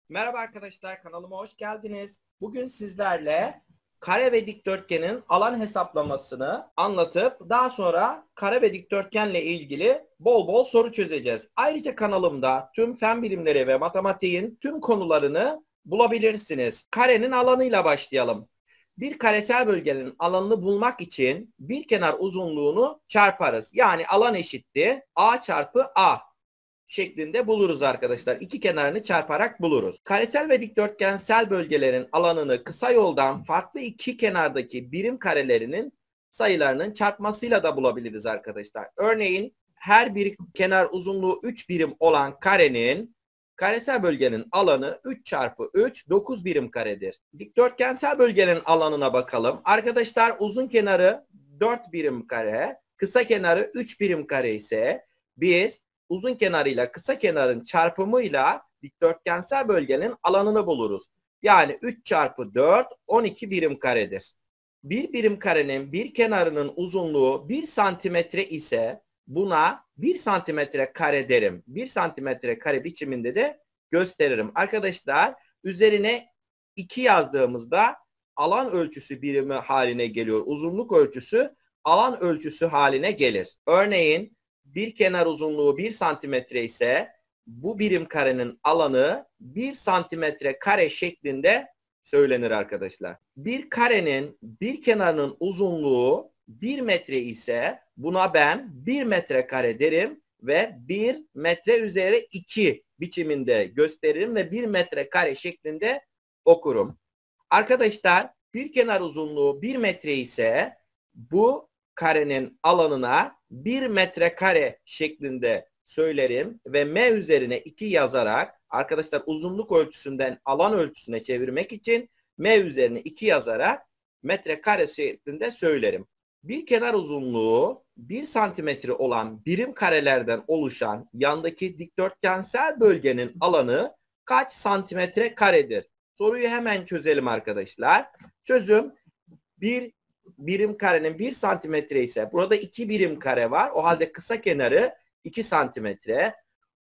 Merhaba arkadaşlar, kanalıma hoş geldiniz. Bugün sizlerle kare ve dikdörtgenin alan hesaplamasını anlatıp daha sonra kare ve dikdörtgenle ilgili bol bol soru çözeceğiz. Ayrıca kanalımda tüm fen bilimleri ve matematiğin tüm konularını bulabilirsiniz. Karenin alanıyla başlayalım. Bir karesel bölgenin alanını bulmak için bir kenar uzunluğunu çarparız. Yani alan eşittir A çarpı A şeklinde buluruz arkadaşlar. İki kenarını çarparak buluruz. Karesel ve dikdörtgensel bölgelerin alanını kısa yoldan farklı iki kenardaki birim karelerinin sayılarının çarpmasıyla da bulabiliriz arkadaşlar. Örneğin her bir kenar uzunluğu 3 birim olan karenin karesel bölgenin alanı 3 çarpı 3 9 birim karedir. Dikdörtgensel bölgenin alanına bakalım. Arkadaşlar uzun kenarı 4 birim kare, kısa kenarı 3 birim kare ise biz uzun kenarıyla kısa kenarın çarpımıyla dikdörtgensel bölgenin alanını buluruz. Yani 3 çarpı 4 12 birim karedir. Bir birim karenin bir kenarının uzunluğu 1 santimetre ise buna 1 santimetre kare derim. 1 santimetre kare biçiminde de gösteririm. Arkadaşlar üzerine 2 yazdığımızda alan ölçüsü birimi haline geliyor. Uzunluk ölçüsü alan ölçüsü haline gelir. Örneğin bir kenar uzunluğu 1 santimetre ise bu birim karenin alanı 1 santimetre kare şeklinde söylenir arkadaşlar. Bir karenin bir kenarının uzunluğu 1 metre ise buna ben 1 metre kare derim ve 1 metre üzeri 2 biçiminde gösteririm ve 1 metre kare şeklinde okurum. Arkadaşlar bir kenar uzunluğu 1 metre ise bu karenin alanına 1 metrekare şeklinde söylerim ve m üzerine 2 yazarak arkadaşlar uzunluk ölçüsünden alan ölçüsüne çevirmek için m üzerine 2 yazarak metrekare şeklinde söylerim. Bir kenar uzunluğu 1 santimetre olan birim karelerden oluşan yandaki dikdörtgensel bölgenin alanı kaç santimetre karedir? Soruyu hemen çözelim arkadaşlar. Çözüm: bir birim karenin 1 santimetre ise burada 2 birim kare var. O halde kısa kenarı 2 santimetre.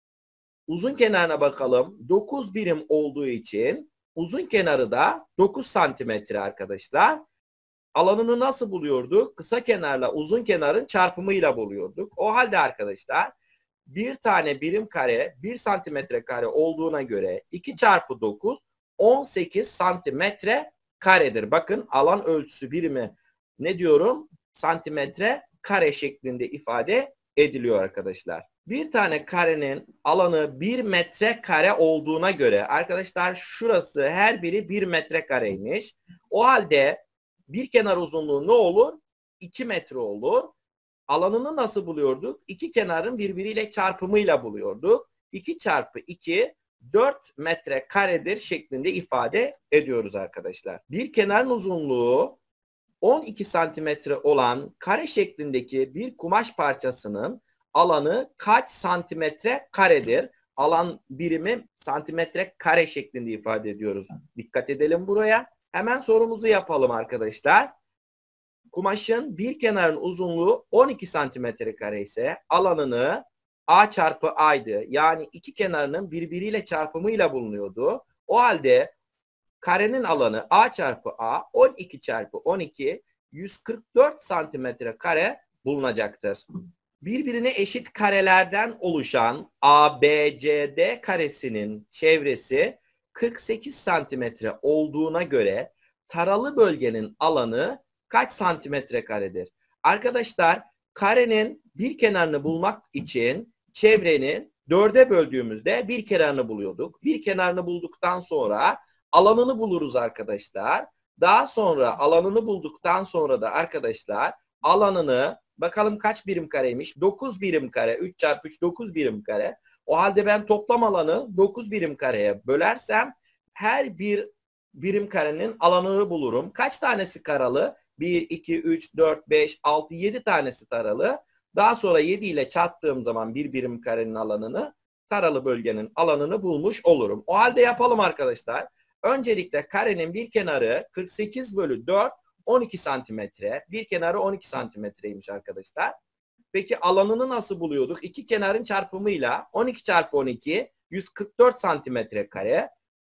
Uzun kenarına bakalım. 9 birim olduğu için uzun kenarı da 9 santimetre arkadaşlar. Alanını nasıl buluyorduk? Kısa kenarla uzun kenarın çarpımıyla buluyorduk. O halde arkadaşlar bir tane birim kare 1 santimetre kare olduğuna göre 2 çarpı 9 18 santimetre karedir. Bakın alan ölçüsü birimi ne diyorum? Santimetre kare şeklinde ifade ediliyor arkadaşlar. Bir tane karenin alanı 1 metre kare olduğuna göre arkadaşlar şurası her biri 1 metre kareymiş. O halde bir kenar uzunluğu ne olur? 2 metre olur. Alanını nasıl buluyorduk? İki kenarın birbiriyle çarpımıyla buluyorduk. 2 çarpı 2 4 metre karedir şeklinde ifade ediyoruz arkadaşlar. Bir kenarın uzunluğu 12 santimetre olan kare şeklindeki bir kumaş parçasının alanı kaç santimetre karedir? Alan birimi santimetre kare şeklinde ifade ediyoruz. Dikkat edelim buraya. Hemen sorumuzu yapalım arkadaşlar. Kumaşın bir kenarın uzunluğu 12 santimetre kare ise alanını A çarpı A'ydı. Yani iki kenarının birbiriyle çarpımıyla bulunuyordu. O halde karenin alanı A çarpı A 12 çarpı 12 144 santimetre kare bulunacaktır. Birbirine eşit karelerden oluşan ABCD karesinin çevresi 48 santimetre olduğuna göre taralı bölgenin alanı kaç santimetre karedir? Arkadaşlar karenin bir kenarını bulmak için çevrenin 4'e böldüğümüzde bir kenarını buluyorduk. Bir kenarını bulduktan sonra alanını buluruz arkadaşlar. Daha sonra alanını bulduktan sonra da arkadaşlar alanını bakalım kaç birim kareymiş? 9 birim kare. 3 çarpı 3 9 birim kare. O halde ben toplam alanı 9 birim kareye bölersem her bir birim karenin alanını bulurum. Kaç tanesi karalı? 1, 2, 3, 4, 5, 6, 7 tanesi taralı. Daha sonra 7 ile çarptığım zaman bir birim karenin alanını, taralı bölgenin alanını bulmuş olurum. O halde yapalım arkadaşlar. Öncelikle karenin bir kenarı 48 bölü 4 12 santimetre. Bir kenarı 12 santimetreymiş arkadaşlar. Peki alanını nasıl buluyorduk? İki kenarın çarpımıyla 12 çarpı 12 144 santimetre kare.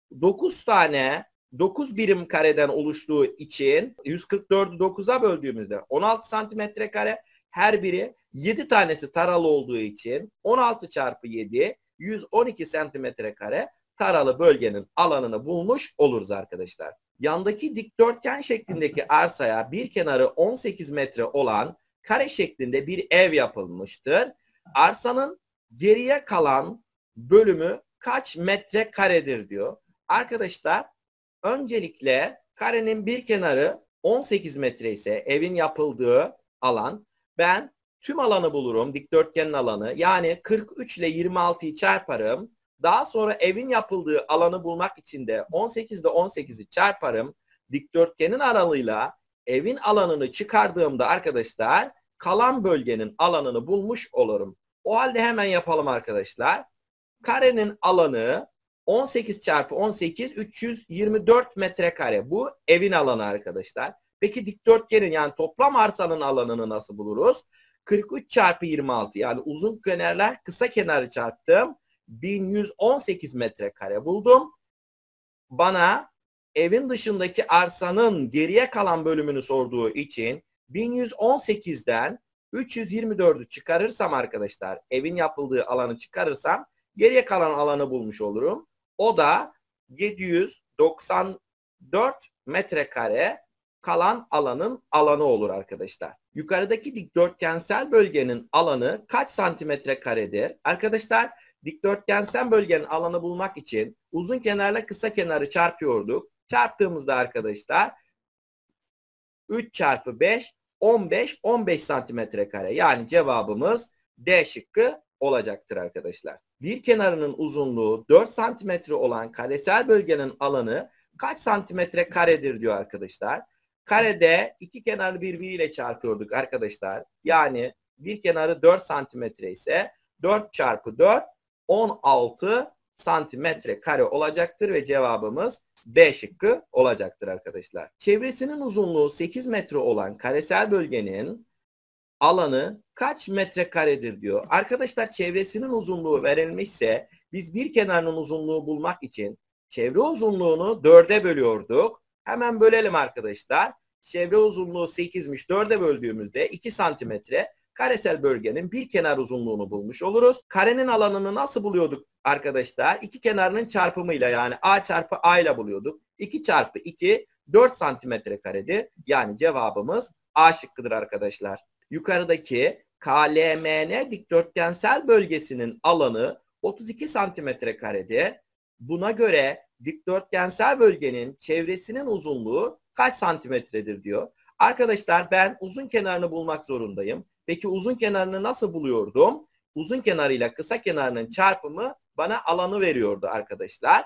9 tane 9 birim kareden oluştuğu için 144'ü 9'a böldüğümüzde 16 santimetre kare, her biri 7 tanesi taralı olduğu için 16 çarpı 7 112 santimetre kare taralı bölgenin alanını bulmuş oluruz arkadaşlar. Yandaki dikdörtgen şeklindeki arsaya bir kenarı 18 metre olan kare şeklinde bir ev yapılmıştır. Arsanın geriye kalan bölümü kaç metre karedir diyor. Arkadaşlar öncelikle karenin bir kenarı 18 metre ise evin yapıldığı alan, ben tüm alanı bulurum, dikdörtgenin alanı, yani 43 ile 26'yı çarparım. Daha sonra evin yapıldığı alanı bulmak için de 18 ile 18'i çarparım. Dikdörtgenin aralığıyla evin alanını çıkardığımda arkadaşlar kalan bölgenin alanını bulmuş olurum. O halde hemen yapalım arkadaşlar. Karenin alanı 18 çarpı 18 324 metrekare. Bu evin alanı arkadaşlar. Peki dikdörtgenin, yani toplam arsanın alanını nasıl buluruz? 43 çarpı 26, yani uzun kenarlar kısa kenarı çarptım. 1118 metrekare buldum. Bana evin dışındaki arsanın geriye kalan bölümünü sorduğu için 1118'den 324'ü çıkarırsam arkadaşlar, evin yapıldığı alanı çıkarırsam geriye kalan alanı bulmuş olurum. O da 794 metrekare kalan alanın alanı olur arkadaşlar. Yukarıdaki dikdörtgensel bölgenin alanı kaç santimetre karedir? Arkadaşlar dikdörtgensel bölgenin alanı bulmak için uzun kenarla kısa kenarı çarpıyorduk. Çarptığımızda arkadaşlar 3 çarpı 5 15 santimetre kare. Yani cevabımız D şıkkı olacaktır arkadaşlar. Bir kenarının uzunluğu 4 santimetre olan karesel bölgenin alanı kaç santimetre karedir diyor arkadaşlar. Karede iki kenarı birbiriyle çarpıyorduk arkadaşlar. Yani bir kenarı 4 santimetre ise 4 çarpı 4 16 santimetre kare olacaktır ve cevabımız B şıkkı olacaktır arkadaşlar. Çevresinin uzunluğu 8 metre olan karesel bölgenin alanı kaç metrekaredir diyor. Arkadaşlar çevresinin uzunluğu verilmişse biz bir kenarının uzunluğu bulmak için çevre uzunluğunu 4'e bölüyorduk. Hemen bölelim arkadaşlar. Çevre uzunluğu 8'miş. 4'e böldüğümüzde 2 santimetre karesel bölgenin bir kenar uzunluğunu bulmuş oluruz. Karenin alanını nasıl buluyorduk arkadaşlar? İki kenarının çarpımıyla, yani A çarpı A ile buluyorduk. 2 çarpı 2 4 santimetre karedir. Yani cevabımız A şıkkıdır arkadaşlar. Yukarıdaki KLMN dikdörtgensel bölgesinin alanı 32 santimetre karedir. Buna göre dikdörtgensel bölgenin çevresinin uzunluğu kaç santimetredir diyor. Arkadaşlar ben uzun kenarını bulmak zorundayım. Peki uzun kenarını nasıl buluyordum? Uzun kenarıyla kısa kenarının çarpımı bana alanı veriyordu arkadaşlar.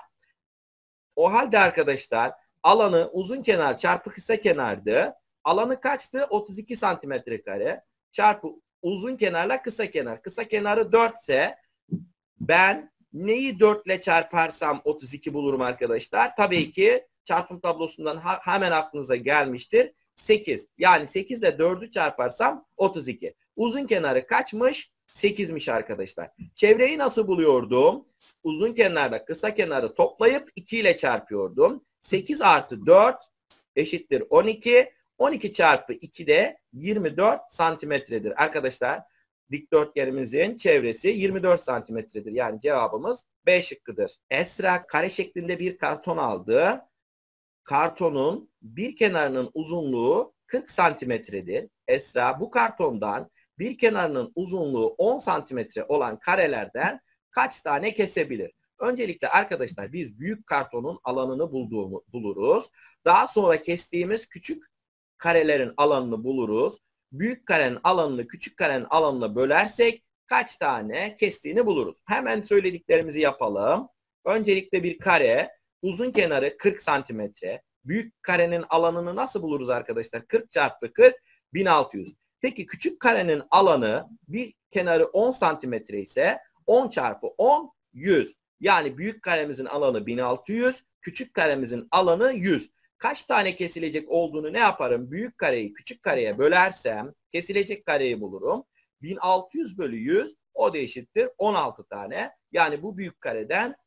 O halde arkadaşlar alanı uzun kenar çarpı kısa kenardı. Alanı kaçtı? 32 santimetre kare çarpı uzun kenarla kısa kenar. Kısa kenarı 4 ise ben neyi 4 ile çarparsam 32 bulurum arkadaşlar. Tabii ki çarpım tablosundan hemen aklınıza gelmiştir. 8. Yani 8 ile 4'ü çarparsam 32. Uzun kenarı kaçmış? 8'miş arkadaşlar. Çevreyi nasıl buluyordum? Uzun kenarla kısa kenarı toplayıp 2 ile çarpıyordum. 8 artı 4 eşittir 12. 12 çarpı 2 de 24 santimetredir. Arkadaşlar dikdörtgenimizin çevresi 24 santimetredir. Yani cevabımız B şıkkıdır. Esra kare şeklinde bir karton aldı. Kartonun bir kenarının uzunluğu 40 santimetredir. Esra bu kartondan bir kenarının uzunluğu 10 santimetre olan karelerden kaç tane kesebilir? Öncelikle arkadaşlar biz büyük kartonun alanını buluruz. Daha sonra kestiğimiz küçük karelerin alanını buluruz. Büyük karenin alanını küçük karenin alanına bölersek kaç tane kestiğini buluruz. Hemen söylediklerimizi yapalım. Öncelikle bir kare, uzun kenarı 40 santimetre. Büyük karenin alanını nasıl buluruz arkadaşlar? 40 çarpı 40 1600. Peki küçük karenin alanı, bir kenarı 10 santimetre ise 10 çarpı 10 100. Yani büyük karemizin alanı 1600, küçük karemizin alanı 100. Kaç tane kesilecek olduğunu ne yaparım? Büyük kareyi küçük kareye bölersem kesilecek kareyi bulurum. 1600 bölü 100 o da eşittir 16 tane. Yani bu büyük kareden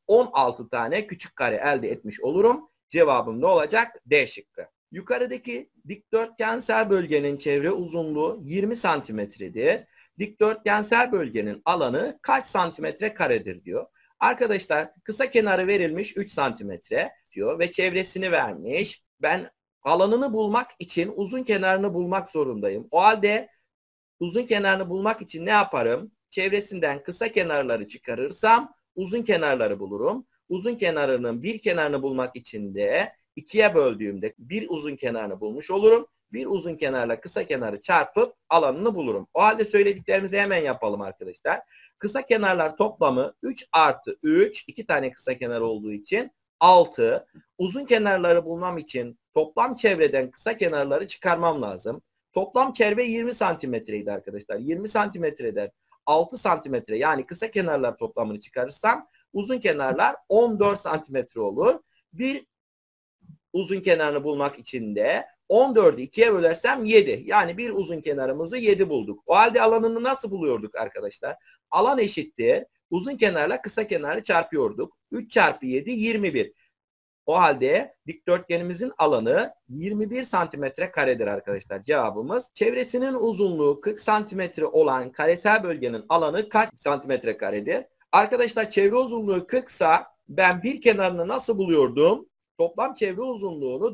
16 tane küçük kare elde etmiş olurum. Cevabım ne olacak? D şıkkı. Yukarıdaki dikdörtgensel bölgenin çevre uzunluğu 20 santimetredir. Dikdörtgensel bölgenin alanı kaç santimetre karedir diyor. Arkadaşlar kısa kenarı verilmiş 3 santimetre diyor ve çevresini vermiş. Ben alanını bulmak için uzun kenarını bulmak zorundayım. O halde uzun kenarını bulmak için ne yaparım? Çevresinden kısa kenarları çıkarırsam uzun kenarları bulurum. Uzun kenarının bir kenarını bulmak için de ikiye böldüğümde bir uzun kenarını bulmuş olurum. Bir uzun kenarla kısa kenarı çarpıp alanını bulurum. O halde söylediklerimizi hemen yapalım arkadaşlar. Kısa kenarlar toplamı 3 artı 3. 2 tane kısa kenar olduğu için 6. Uzun kenarları bulmam için toplam çevreden kısa kenarları çıkarmam lazım. Toplam çevre 20 santimetreydi arkadaşlar. 20 santimetreden 6 santimetre yani kısa kenarlar toplamını çıkarırsam uzun kenarlar 14 santimetre olur. Bir uzun kenarını bulmak için de 14'ü 2'ye bölersem 7. Yani bir uzun kenarımızı 7 bulduk. O halde alanını nasıl buluyorduk arkadaşlar? Alan eşittir. Uzun kenarla kısa kenarı çarpıyorduk. 3 çarpı 7 21. O halde dikdörtgenimizin alanı 21 santimetre karedir arkadaşlar. Cevabımız çevresinin uzunluğu 40 santimetre olan karesel bölgenin alanı kaç santimetre karedir? Arkadaşlar çevre uzunluğu 40 sa ben bir kenarını nasıl buluyordum? Toplam çevre uzunluğunu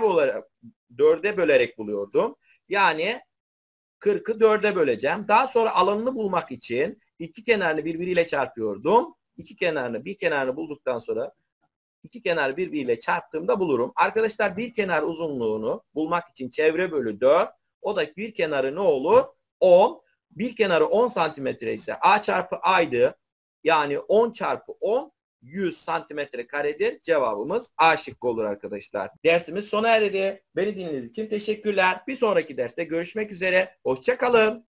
4'e bölerek buluyordum. Yani 40'ı 4'e böleceğim. Daha sonra alanını bulmak için iki kenarını birbiriyle çarpıyordum. Bir kenarını bulduktan sonra iki kenar birbiriyle çarptığımda bulurum. Arkadaşlar bir kenar uzunluğunu bulmak için çevre bölü 4. O da bir kenarı ne olur? 10. Bir kenarı 10 santimetre ise A çarpı A'ydı. Yani 10 çarpı 10 100 santimetre karedir. Cevabımız A şıkkı olur arkadaşlar. Dersimiz sona erdi. Beni dinlediğiniz için teşekkürler. Bir sonraki derste görüşmek üzere. Hoşça kalın.